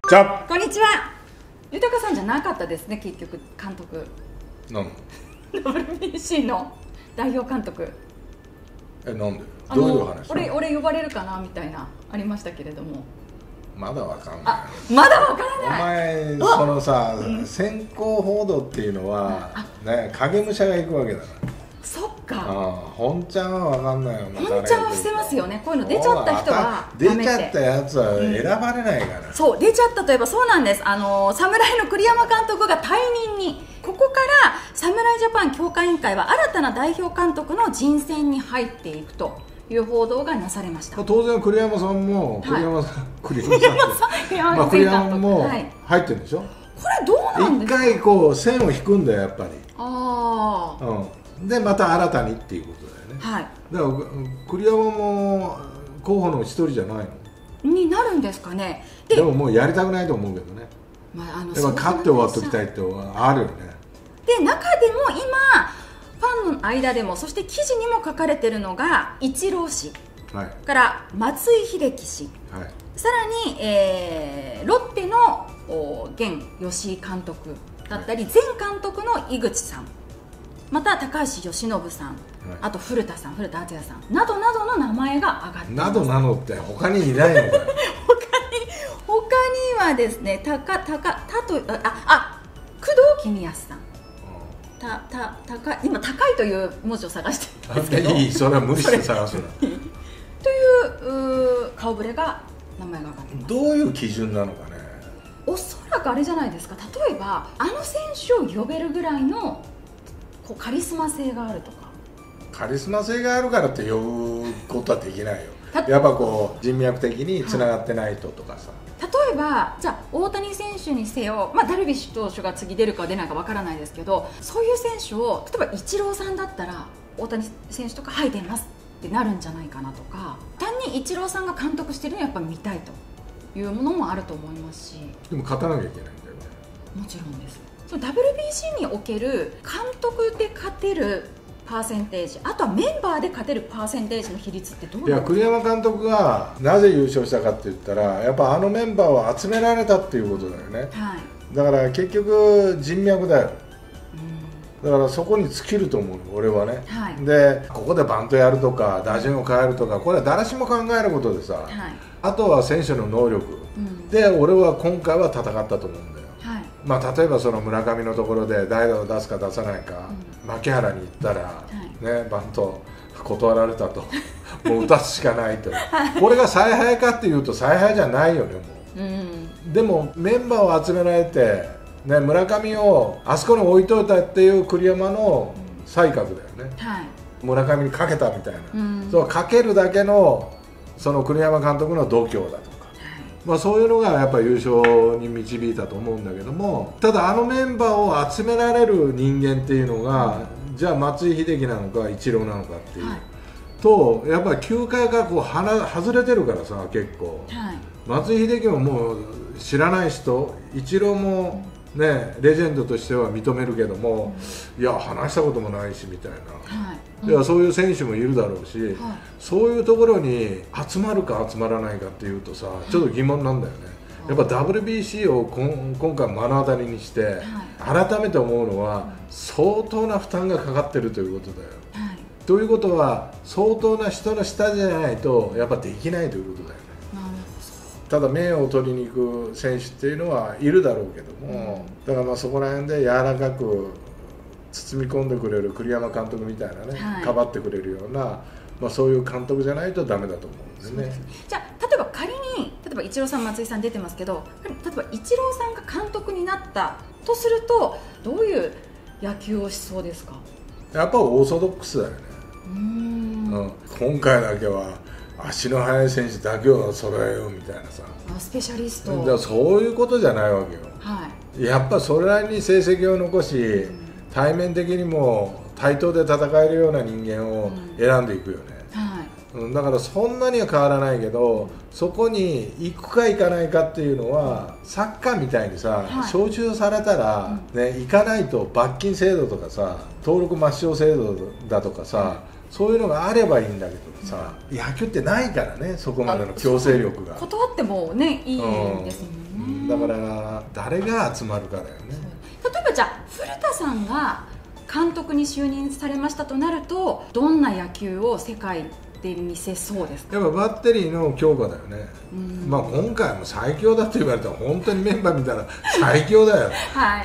じゃこんにちは。豊さんじゃなかったですね、結局監督。 なん WBC の代表監督。 なんでどういう話？ 俺呼ばれるかなみたいなありましたけれども。 まだわかんない。 まだわからない。 お前そのさ、先行報道っていうのはね、影武者が行くわけだから。 そっか。 本ちゃんはわかんないよ。 本ちゃんは伏せますよね。こういうの出ちゃった人は出ちゃったやつは選ばれないから。 そう出ちゃったといえばそうなんです。侍の栗山監督が退任に、ここから侍ジャパン強化委員会は新たな代表監督の人選に入っていくという報道がなされました。 当然栗山さんも栗山も入ってるんでしょ。 これどうなんですか。 一回こう線を引くんだよやっぱり。でまた新たにっていうことだよね。 はい。 だから栗山も候補の一人じゃないのになるんですかね。 でももうやりたくないと思うけどね。やっぱ勝って終わっときたいってあるよね。 で中でも今ファンの間でも、そして記事にも書かれているのがイチロー氏、から松井秀喜氏、さらに、ロッテの現吉井監督だったり、前監督の井口さん、また高橋由伸さん、あと古田敦也さんなどなどの名前が挙がっています。 などなどって他にいないのかよ。 他にはですね、工藤公康さん、今高いという文字を探してるんですけど、 いい、それは無理して探すなという顔ぶれが名前が挙がっています。 どういう基準なのかね。 おそらくあれじゃないですか。例えばあの選手を呼べるぐらいのこうカリスマ性があるとか。 カリスマ性があるからって呼ぶことはできないよ。やっぱこう人脈的につながってないととかさ、 例えばじゃあ大谷選手にせよ、ダルビッシュ投手が次出るか出ないかわからないですけど、そういう選手を例えばイチローさんだったら大谷選手とかはい出ますってなるんじゃないかなとか、単にイチローさんが監督してるのをやっぱ見たいというものもあると思いますし。 でも勝たなきゃいけないんだよね。 もちろんです。その WBC における監督で勝てるパーセンテージ、あとはメンバーで勝てるパーセンテージの比率ってどうなんですか。 栗山監督がなぜ優勝したかって言ったら、やっぱあのメンバーを集められたっていうことだよね。だから結局人脈だよ。だからそこに尽きると思う俺はね。でここでバントやるとか打順を変えるとか、これは誰しも考えることでさ、あとは選手の能力で俺は今回は戦ったと思うんだよ。例えばその村上のところで代打を出すか出さないか、牧原に行ったら、バント断られたともう打たすしかないと、これが采配かっていうと采配じゃないよねもう。でもメンバーを集められて、村上をあそこに置いといたっていう栗山の才覚だよね。村上にかけたみたいな、そうかけるだけのその栗山監督の度胸だと。そういうのがやっぱり優勝に導いたと思うんだけども、ただあのメンバーを集められる人間っていうのが、じゃあ松井秀喜なのかイチローなのかっていう、とやっぱり球界がこう外れてるからさ、結構、松井秀喜ももう知らない人、イチローもレジェンドとしては認めるけども、いや話したこともないしみたいな、いやそういう選手もいるだろうし、そういうところに集まるか集まらないかっていうとさ、ちょっと疑問なんだよね。やっぱ WBC を今回目の当たりにして、改めて思うのは相当な負担がかかってるということだよ。ということは相当な人の下じゃないとやっぱできないということだよね。ただ名誉を取りに行く選手っていうのはいるだろうけども、だからそこら辺で柔らかく包み込んでくれる栗山監督みたいなね、かばってくれるような、そういう監督じゃないとダメだと思うんですね。 じゃあ例えば仮にイチローさん松井さん出てますけど、例えばイチローさんが監督になったとするとどういう野球をしそうですか。 やっぱオーソドックスだよね。今回だけは足の速い選手だけを揃えようみたいなさ、 スペシャリストだからそういうことじゃないわけよ。やっぱそれなりに成績を残し、対面的にも対等で戦えるような人間を選んでいくよね。だからそんなには変わらないけど、そこに行くか行かないかっていうのはサッカーみたいにさ、招集されたら、行かないと罰金制度とかさ、登録抹消制度だとかさ、そういうのがあればいいんだけどさ、野球ってないからね、そこまでの強制力が。 断ってもねいいんですもんね。 ね。 だから誰が集まるかだよね。 例えばじゃあ古田さんが監督に就任されましたとなると、どんな野球を世界で見せそうですか？ やっぱバッテリーの強化だよね。まあ今回も最強だって言われたら本当にメンバー見たら最強だよ、 はい、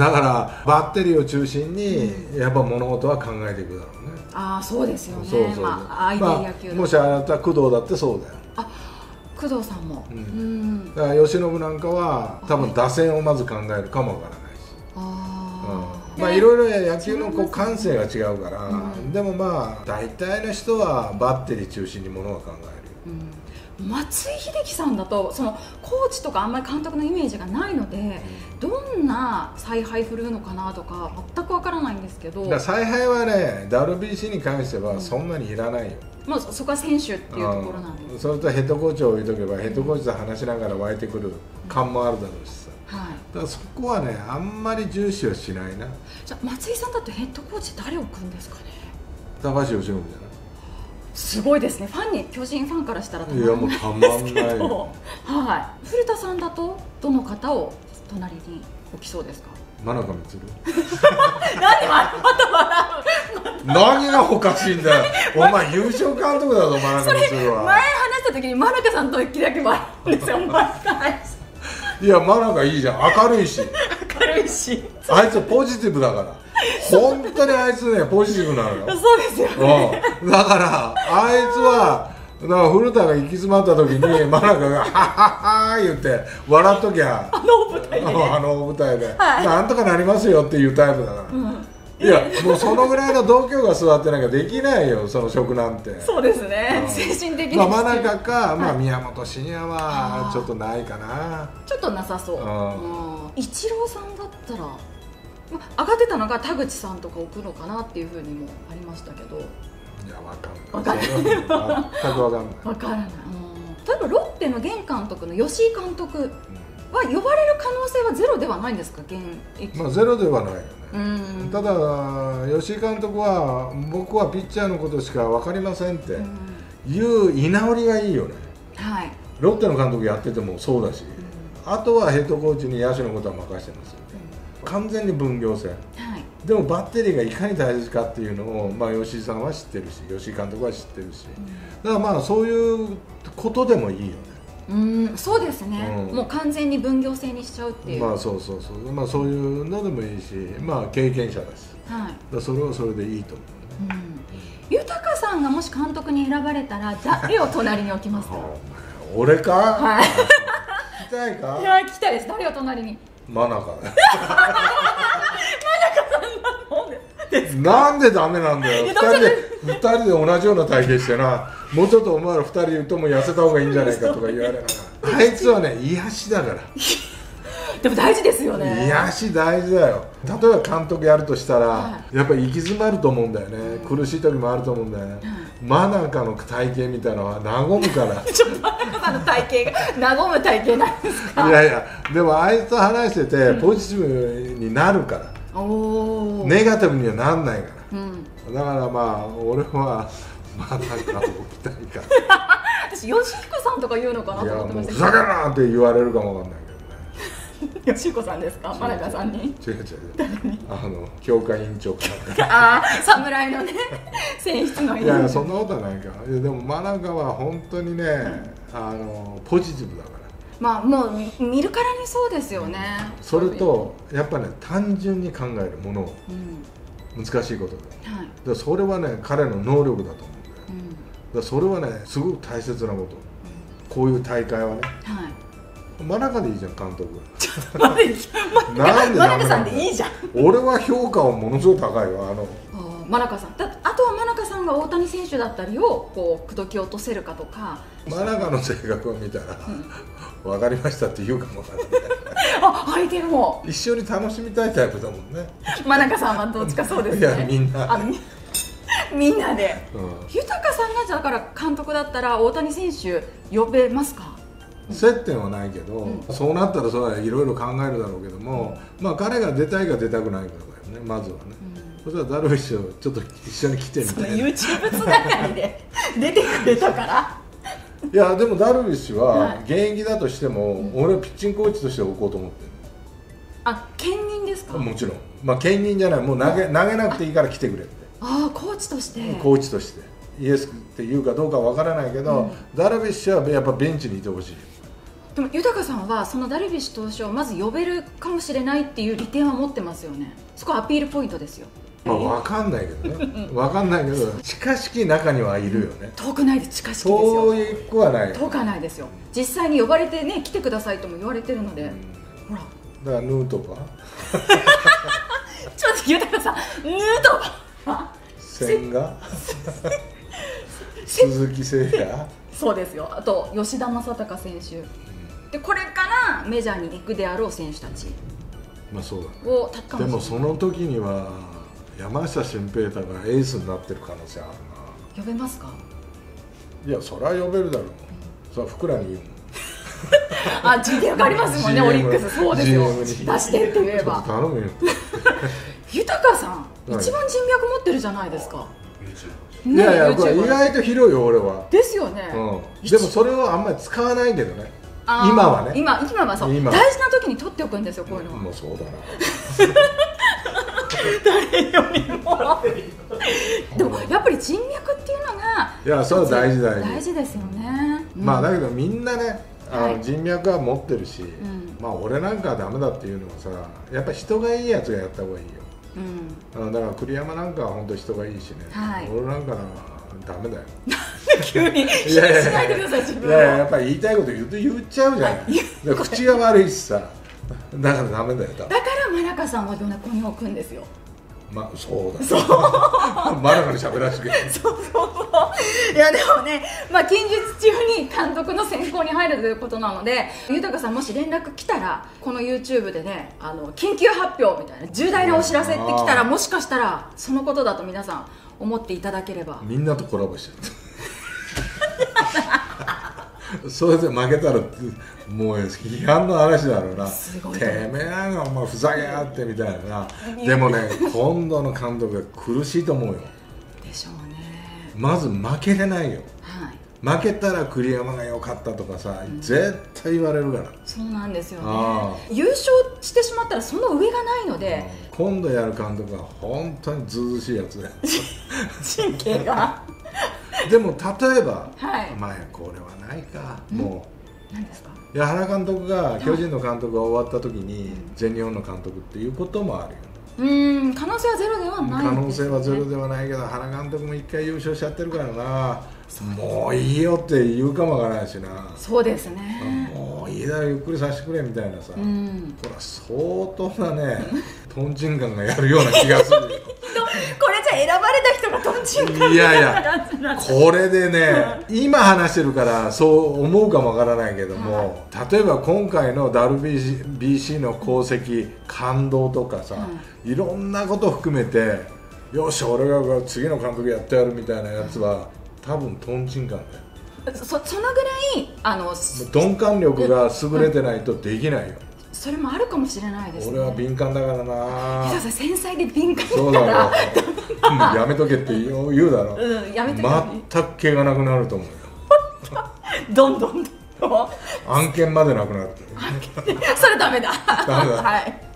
だからバッテリーを中心にやっぱ物事は考えていくだろうね。 ああそうですよね。相手野球、 もしあなた工藤だってそうだよ。 工藤さんも、 だから由伸なんかは多分打線をまず考えるかもわからないし、まあいろいろ野球のこう感性が違うから、でもまあ大体の人はバッテリー中心にものは考えるよ。 松井秀喜さんだとそのコーチとかあんまり監督のイメージがないので、どんな采配振るうのかなとか全くわからないんですけど。 だから采配はね WBC に関してはそんなにいらないよ。 まあそこは選手っていうところなんです。 それとヘッドコーチを置いとけばヘッドコーチと話しながら湧いてくる感もあるだろうしさ、だからそこはねあんまり重視はしないな。 じゃあ松井さんだとヘッドコーチ誰を置くんですかね？ 高橋由伸じゃない？ すごいですね。巨人ファンからしたらたまらないですけど、いやもうたまんないよはい。古田さんだとどの方を隣に置きそうですか？ 真中満。 なんでまた笑う何がおかしいんだよお前優勝監督だぞ真中満は。 それ前話した時に真中さんと時だけ笑うんですよ。 いや真中いいじゃん、明るいしあいつポジティブだから本当にあいつねポジティブなのよ。 そうですよね。 だからあいつはだから古田が行き詰まった時に真中が「はっはっは」言って笑っときゃあの舞台で、ね、 あの舞台で、なんとかなりますよっていうタイプだから、いやもうそのぐらいの度胸が座ってなんかできないよその職なんて。 そうですね、精神的に真中か、宮本慎也はちょっとないかな。 ちょっとなさそう。イチローさんだったら上がってたのが田口さんとか置くのかなっていうふうにもありましたけど。 いや分かんない全く分かんない分からない。例えばロッテの現監督の吉井監督は呼ばれる可能性はゼロではないんですか？ ゼロではないよね。ただ吉井監督は僕はピッチャーのことしか分かりませんっていう居直りがいいよね。ロッテの監督やっててもそうだし、あとはヘッドコーチに野手のことは任せてますよ。完全に分業制、でもバッテリーがいかに大切かっていうのを、吉井さんは知ってるし吉井監督は知ってるし、だからそういうことでもいいよね。そうですね、もう完全に分業制にしちゃうっていう。 そういうのでもいいし、経験者だし、だそれはそれでいいと思う、 豊さんがもし監督に選ばれたら誰を隣に置きますか？ 俺か？聞きたいか？ いや聞きたいです。誰を隣に？ 真中なんでダメなんだよ。2人で同じような体型してな、もうちょっとお前ら2人とも痩せた方がいいんじゃないかとか言われながらあいつはね癒しだからでも大事ですよね。 癒し大事だよ。例えば監督やるとしたら、やっぱり行き詰まると思うんだよね、苦しい時もあると思うんだよね、真中の体型みたいなのは和むからちょっと真中さんの体型が和む体型なんですか？ いやでもあいつと話しててポジティブになるから、ネガティブにはなんないから、だから俺は真中を置きたいから私吉彦さんとか言うのかなと思ってました。 ふざけるなって言われるかもわかんないけどね。 吉彦さんですか？真中さんに？ 違う教会委員長かなんか侍のね選出の。 いやそんなことはないから。でも真中は本当にね、ポジティブだから。 もう見るからにそうですよね。 それとやっぱね単純に考えるものを、難しいことで、それはね彼の能力だと思うんだよ。だそれはねすごく大切なこと、こういう大会はね。真中でいいじゃん監督。なんで真中さんでいいじゃん。 俺は評価はものすごい高いわ。 真中さんあとは真中さんが大谷選手だったりをこう口説き落とせるかとか。 真中の性格を見たら、分かりましたって言うかもわからない。 相手も一緒に楽しみたいタイプだもんね。 真中さんはどっちかそうですね。 いやみんなみんなで、豊さんがだから監督だったら大谷選手呼べますか？ 接点はないけど、そうなったらそれはいろいろ考えるだろうけども、彼が出たいか出たくないかだよね、まずはね。そしたらダルビッシュちょっと一緒に来てみたいな。 YouTube つながりで出てくれたからいやでもダルビッシュは現役だとしても、俺はピッチングコーチとして置こうと思ってる。 あ、兼任ですか？ もちろん、まあ兼任じゃない、もう投げなくていいから来てくれって。 ああ、コーチとして。 コーチとしてイエスって言うかどうかわからないけど、ダルビッシュはやっぱベンチにいてほしい。 でも豊さんはそのダルビッシュ投手をまず呼べるかもしれないっていう利点は持ってますよね。そこはアピールポイントですよ。 まあ分かんないけどね、分かんないけど近しき中にはいるよね。 遠くないで近しきですよ。 遠くはない。 遠くはないですよ。実際に呼ばれてね、来てくださいとも言われてるので、ほら。 だからヌートバーちょっと豊さん、ヌートバー千賀鈴木誠也、 そうですよ。あと吉田正尚選手で、これからメジャーに行くであろう選手たち、 まあそうだ、 をたっかもしれない。 でもその時には山下舜平太がエースになってる可能性あるな。 呼べますか？ いや、それは呼べるだろう。それは福良に言うもん。 あ、人脈ありますもんね、オリックス。そうですよ、出してって言えば。 頼むよ。 豊さん、一番人脈持ってるじゃないですか。 いやいや、これ意外と広いよ、俺は。 ですよね。 でもそれをあんまり使わないけどね。今はね。今はそう。大事な時に取っておくんですよ、こういうのは。 もうそうだな。 誰よりも。でもやっぱり人脈っていうのが、 いや、それは大事大事ですよね。 まあだけどみんなね、人脈は持ってるし、まあ俺なんかはダメだっていうのはさ、やっぱ人がいいやつがやった方がいいよ。だから栗山なんかは本当人がいいしね、俺なんかはダメだよ。 急にしないでください、自分は。 いや、やっぱり言いたいこと言っちゃうじゃん。口が悪いしさ、だからダメだよ。だから真中さんはここに置くんですよ。 まあそうだ。真中に喋らせてくれ。 そう。いやでもね、まあ近日中に監督の選考に入るということなので、豊さんもし連絡来たら、この YouTube でね、緊急発表みたいな重大なお知らせって来たら、もしかしたらそのことだと皆さん思っていただければ。 みんなとコラボしちゃったそれで負けたらもう批判の嵐だろうな。てめえなんかお前ふざけやがってみたいな。でもね、今度の監督が苦しいと思うよ。 でしょうね。 まず負けれないよ。負けたら栗山が良かったとかさ、絶対言われるから。 そうなんですよね。優勝してしまったらその上がないので、 今度やる監督は本当にずうずうしいやつだよ。 神経がでも例えば、まあこれはないか、もう何ですか。 いや、原監督が巨人の監督が終わった時に全日本の監督っていうこともあるよ。 可能性はゼロではない。 可能性はゼロではないけど、原監督も一回優勝しちゃってるからな。もういいよって言うかもわからないしな。 そうですね。 もういいだろ、ゆっくりさせてくれみたいなさ、これは相当なねトンチンカンがやるような気がするよ。 これじゃ選ばれた人がトンチンカン。 いやこれでね、今話してるからそう思うかもわからないけども、例えば今回の WBC の功績、感動とかさ、いろんなことを含めて、よし俺が次の監督やってやるみたいなやつは多分トンチンカンだよ。 そのぐらい鈍感力が優れてないとできないよ。 それもあるかもしれないですね。 俺は敏感だからな。 繊細で敏感だから。 そうだろ。やめとけって言うだろ。全く毛がなくなると思うよ。 どんどん案件までなくなる。 それダメだ。 ダメだ。 はい。